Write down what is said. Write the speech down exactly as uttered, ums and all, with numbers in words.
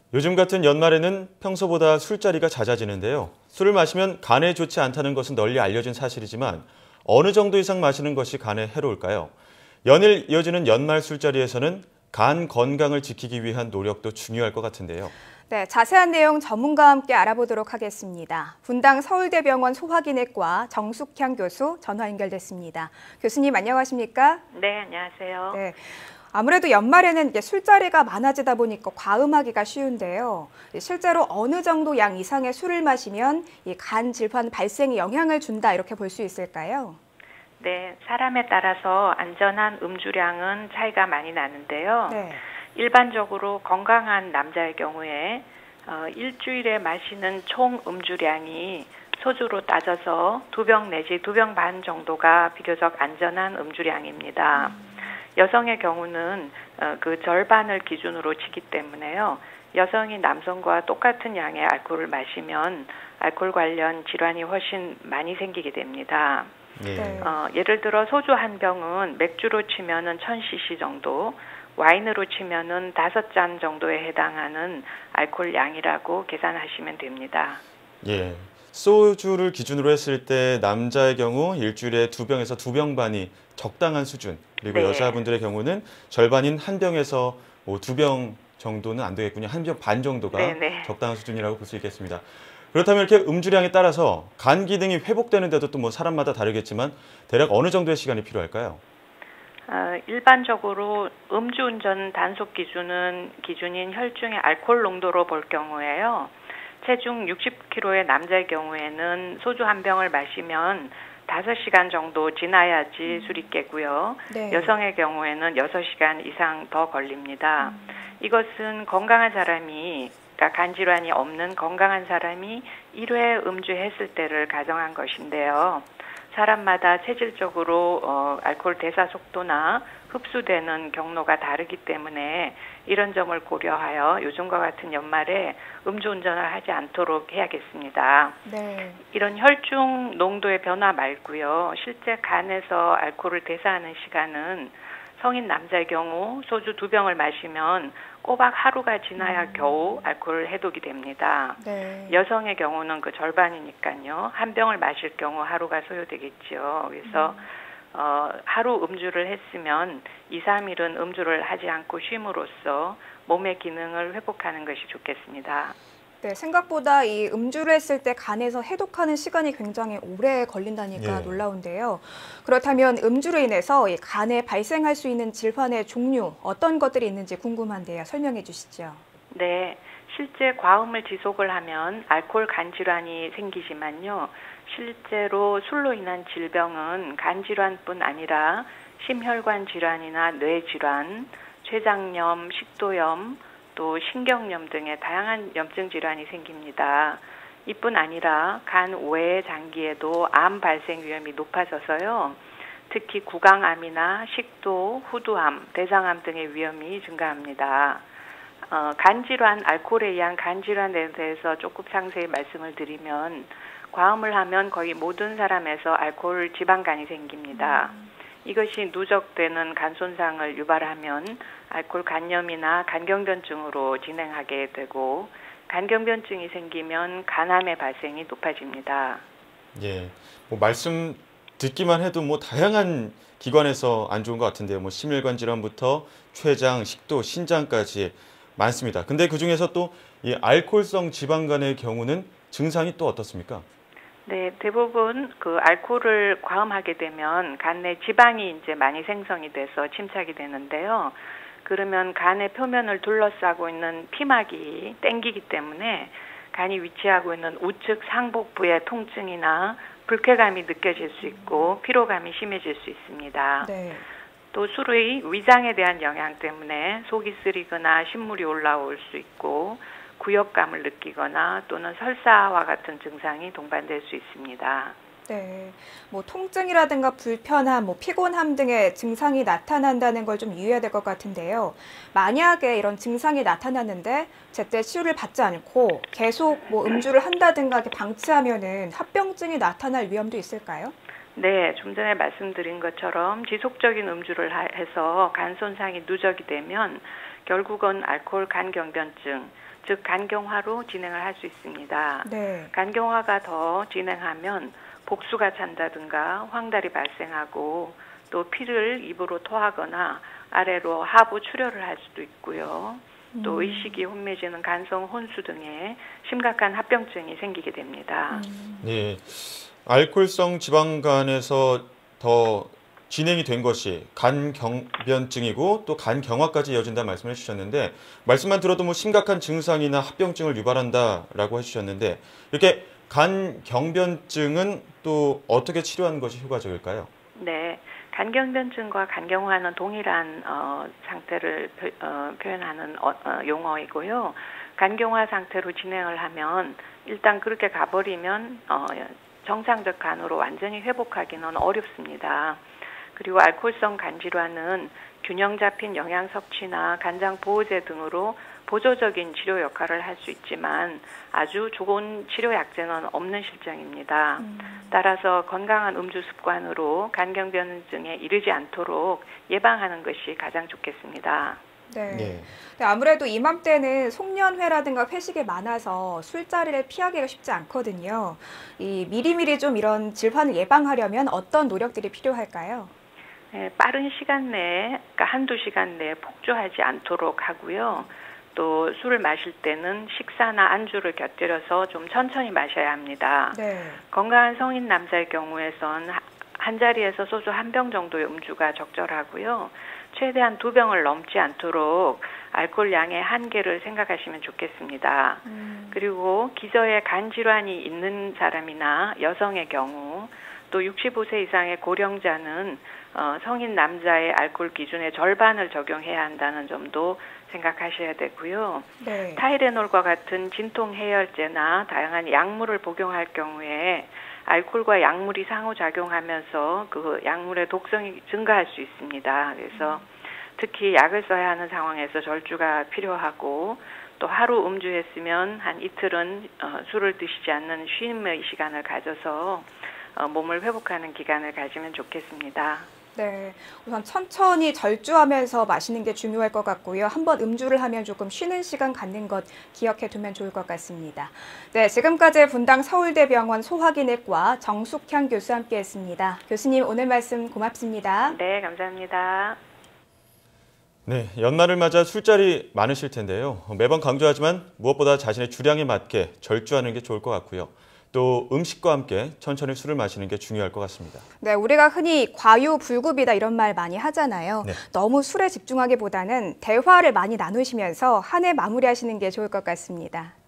요즘 같은 연말에는 평소보다 술자리가 잦아지는데요. 술을 마시면 간에 좋지 않다는 것은 널리 알려진 사실이지만 어느 정도 이상 마시는 것이 간에 해로울까요? 연일 이어지는 연말 술자리에서는 간 건강을 지키기 위한 노력도 중요할 것 같은데요. 네, 자세한 내용 전문가와 함께 알아보도록 하겠습니다. 분당 서울대병원 소화기내과 정숙향 교수 전화 연결됐습니다. 교수님 안녕하십니까? 네, 안녕하세요. 네, 아무래도 연말에는 이게 술자리가 많아지다 보니까 과음하기가 쉬운데요. 실제로 어느 정도 양 이상의 술을 마시면 이 간 질환 발생에 영향을 준다 이렇게 볼 수 있을까요? 네, 사람에 따라서 안전한 음주량은 차이가 많이 나는데요. 네. 일반적으로 건강한 남자의 경우에 어, 일주일에 마시는 총 음주량이 소주로 따져서 두 병 내지 두 병 반 정도가 비교적 안전한 음주량입니다. 음. 여성의 경우는 어, 그 절반을 기준으로 치기 때문에요. 여성이 남성과 똑같은 양의 알코올을 마시면 알코올 관련 질환이 훨씬 많이 생기게 됩니다. 네. 어, 예를 들어 소주 한 병은 맥주로 치면은 천 씨씨 정도, 와인으로 치면은 다섯 잔 정도에 해당하는 알코올 양이라고 계산하시면 됩니다. 예. 소주를 기준으로 했을 때 남자의 경우 일주일에 두 병에서 두 병 반이 적당한 수준, 그리고 네. 여자분들의 경우는 절반인 한 병에서 뭐 두 병 정도는 안 되겠군요. 한 병 반 정도가 네네. 적당한 수준이라고 볼 수 있겠습니다. 그렇다면 이렇게 음주량에 따라서 간 기능이 회복되는데도 또 뭐 사람마다 다르겠지만 대략 어느 정도의 시간이 필요할까요? 어, 일반적으로 음주운전 단속 기준은 기준인 혈중의 알코올 농도로 볼 경우에요. 체중 육십 킬로그램의 남자의 경우에는 소주 한 병을 마시면 다섯 시간 정도 지나야지 술이 깨고요. 네. 여성의 경우에는 여섯 시간 이상 더 걸립니다. 음. 이것은 건강한 사람이, 그러니까 간 질환이 없는 건강한 사람이 일 회 음주했을 때를 가정한 것인데요. 사람마다 체질적으로 어, 알코올 대사 속도나 흡수되는 경로가 다르기 때문에 이런 점을 고려하여 요즘과 같은 연말에 음주운전을 하지 않도록 해야겠습니다. 네. 이런 혈중 농도의 변화 말고요. 실제 간에서 알코올을 대사하는 시간은 성인 남자의 경우 소주 두 병을 마시면 꼬박 하루가 지나야 음. 겨우 알코올 해독이 됩니다. 네. 여성의 경우는 그 절반이니까요. 한 병을 마실 경우 하루가 소요되겠죠. 그래서 음. 어, 하루 음주를 했으면 이, 삼 일은 음주를 하지 않고 쉼으로써 몸의 기능을 회복하는 것이 좋겠습니다. 네, 생각보다 이 음주를 했을 때 간에서 해독하는 시간이 굉장히 오래 걸린다니까 예. 놀라운데요. 그렇다면 음주로 인해서 이 간에 발생할 수 있는 질환의 종류, 어떤 것들이 있는지 궁금한데요. 설명해 주시죠. 네, 실제 과음을 지속을 하면 알코올 간 질환이 생기지만요. 실제로 술로 인한 질병은 간 질환뿐 아니라 심혈관 질환이나 뇌 질환, 췌장염, 식도염, 또 신경염 등의 다양한 염증 질환이 생깁니다. 이뿐 아니라 간 외의 장기에도 암 발생 위험이 높아져서요. 특히 구강암이나 식도, 후두암, 대장암 등의 위험이 증가합니다. 어, 간 질환, 알코올에 의한 간 질환에 대해서 조금 상세히 말씀을 드리면 과음을 하면 거의 모든 사람에서 알코올 지방간이 생깁니다. 음. 이것이 누적되는 간 손상을 유발하면 알코올 간염이나 간경변증으로 진행하게 되고 간경변증이 생기면 간암의 발생이 높아집니다. 예, 뭐 말씀 듣기만 해도 뭐 다양한 기관에서 안 좋은 것 같은데요. 뭐 심혈관 질환부터 췌장, 식도, 신장까지 많습니다. 근데 그 중에서 또 이 알코올성 지방간의 경우는 증상이 또 어떻습니까? 네, 대부분 그 알코올을 과음하게 되면 간 내 지방이 이제 많이 생성이 돼서 침착이 되는데요. 그러면 간의 표면을 둘러싸고 있는 피막이 땡기기 때문에 간이 위치하고 있는 우측 상복부의 통증이나 불쾌감이 느껴질 수 있고 피로감이 심해질 수 있습니다. 네. 또 술의 위장에 대한 영향 때문에 속이 쓰리거나 신물이 올라올 수 있고 구역감을 느끼거나 또는 설사와 같은 증상이 동반될 수 있습니다. 네, 뭐 통증이라든가 불편함, 뭐 피곤함 등의 증상이 나타난다는 걸 좀 유의해야 될 것 같은데요. 만약에 이런 증상이 나타났는데 제때 치료를 받지 않고 계속 뭐 음주를 한다든가 이렇게 방치하면은 합병증이 나타날 위험도 있을까요? 네, 좀 전에 말씀드린 것처럼 지속적인 음주를 해서 간 손상이 누적이 되면 결국은 알코올 간경변증, 즉 간경화로 진행을 할 수 있습니다. 네. 간경화가 더 진행하면 복수가 찬다든가 황달이 발생하고 또 피를 입으로 토하거나 아래로 하부 출혈을 할 수도 있고요. 또 의식이 혼미해지는 간성 혼수 등의 심각한 합병증이 생기게 됩니다. 음. 네, 알코올성 지방간에서 더 진행이 된 것이 간경변증이고 또 간경화까지 이어진다 말씀을 해주셨는데 말씀만 들어도 뭐 심각한 증상이나 합병증을 유발한다라고 해주셨는데 이렇게 간경변증은 또 어떻게 치료하는 것이 효과적일까요? 네, 간경변증과 간경화는 동일한 어, 상태를 표, 어, 표현하는 어, 어, 용어이고요. 간경화 상태로 진행을 하면 일단 그렇게 가버리면 어, 정상적 간으로 완전히 회복하기는 어렵습니다. 그리고 알코올성 간질환은 균형 잡힌 영양 섭취나 간장 보호제 등으로 보조적인 치료 역할을 할 수 있지만 아주 좋은 치료 약제는 없는 실정입니다. 음. 따라서 건강한 음주 습관으로 간경변증에 이르지 않도록 예방하는 것이 가장 좋겠습니다. 네. 네. 네, 아무래도 이맘때는 송년회라든가 회식이 많아서 술자리를 피하기가 쉽지 않거든요. 이 미리미리 좀 이런 질환을 예방하려면 어떤 노력들이 필요할까요? 네, 빠른 시간 내에, 그러니까 한두 시간 내에 폭주하지 않도록 하고요. 또 술을 마실 때는 식사나 안주를 곁들여서 좀 천천히 마셔야 합니다. 네. 건강한 성인 남자의 경우에선 한 자리에서 소주 한 병 정도의 음주가 적절하고요. 최대한 두 병을 넘지 않도록 알코올 양의 한계를 생각하시면 좋겠습니다. 음. 그리고 기저에 간 질환이 있는 사람이나 여성의 경우 또 육십오 세 이상의 고령자는 어, 성인 남자의 알코올 기준의 절반을 적용해야 한다는 점도 생각하셔야 되고요. 네. 타이레놀과 같은 진통 해열제나 다양한 약물을 복용할 경우에 알코올과 약물이 상호작용하면서 그 약물의 독성이 증가할 수 있습니다. 그래서 특히 약을 써야 하는 상황에서 절주가 필요하고 또 하루 음주했으면 한 이틀은 어, 술을 드시지 않는 쉼의 시간을 가져서 어, 몸을 회복하는 기간을 가지면 좋겠습니다. 네, 우선 천천히 절주하면서 마시는 게 중요할 것 같고요. 한번 음주를 하면 조금 쉬는 시간 갖는 것 기억해 두면 좋을 것 같습니다. 네, 지금까지 분당 서울대병원 소화기내과 정숙향 교수와 함께했습니다. 교수님 오늘 말씀 고맙습니다. 네, 감사합니다. 네, 연말을 맞아 술자리 많으실 텐데요. 매번 강조하지만 무엇보다 자신의 주량에 맞게 절주하는 게 좋을 것 같고요. 또 음식과 함께 천천히 술을 마시는 게 중요할 것 같습니다. 네, 우리가 흔히 과유불급이다 이런 말 많이 하잖아요. 네. 너무 술에 집중하기보다는 대화를 많이 나누시면서 한 해 마무리하시는 게 좋을 것 같습니다.